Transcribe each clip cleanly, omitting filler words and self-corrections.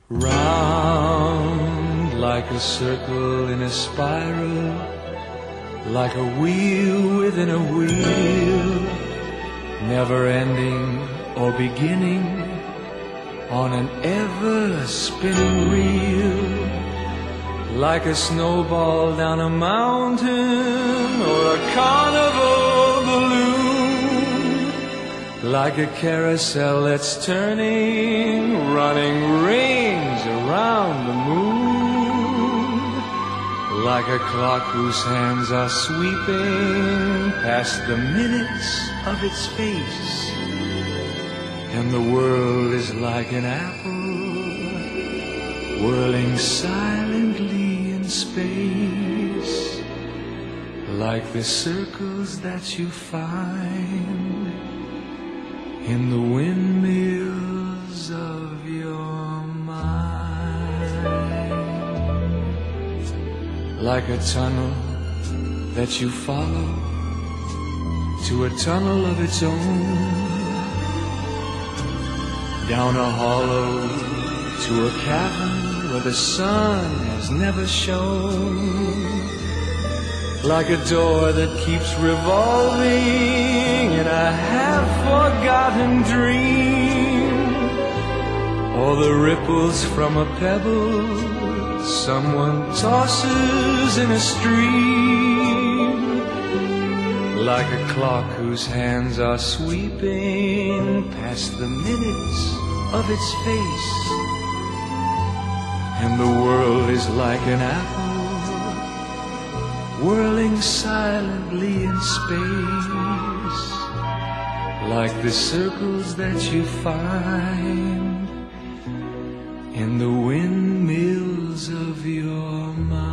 Round like a circle in a spiral, like a wheel within a wheel, never ending or beginning on an ever-spinning reel, like a snowball down a mountain or a carnival balloon, like a carousel that's turning, running rings around the moon, like a clock whose hands are sweeping past the minutes of its face, and the world is like an apple whirling silently in space, like the circles that you find in the windmills of your mind, like a tunnel that you follow to a tunnel of its own, down a hollow to a cavern where the sun has never shone, like a door that keeps revolving in a half-forgotten dream, or the ripples from a pebble someone tosses in a stream, like a clock whose hands are sweeping past the minutes of its face, and the world is like an apple whirling silently in space, like the circles that you find in the windmills of your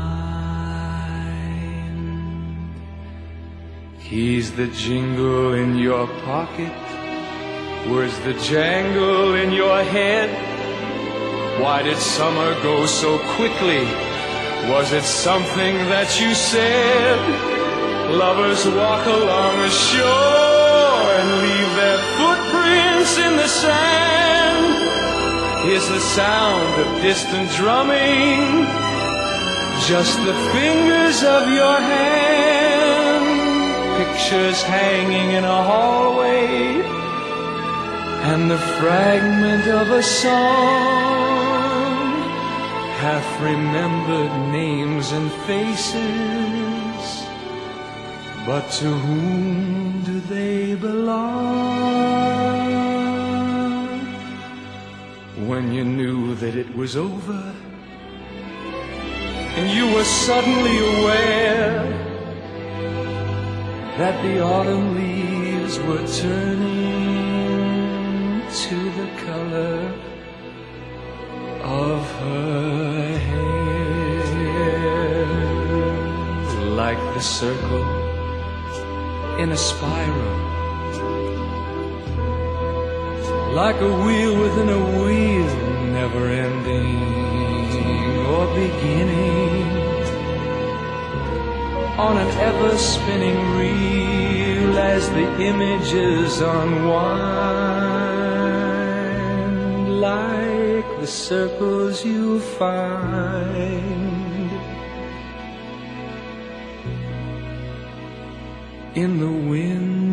mind. He's the jingle in your pocket, words the jangle in your head. Why did summer go so quickly? Was it something that you said? Lovers walk along the shore and leave their footprints in the sand. Is the sound of distant drumming just the fingers of your hand? Pictures hanging in a hallway and the fragment of a song, half-remembered names and faces, but to whom do they belong? When you knew that it was over, and you were suddenly aware that the autumn leaves were turning to the color of her hair, like the circle in a spiral, like a wheel within a wheel, never ending or beginning on an ever-spinning reel, as the images unwind, like the circles you find in the wind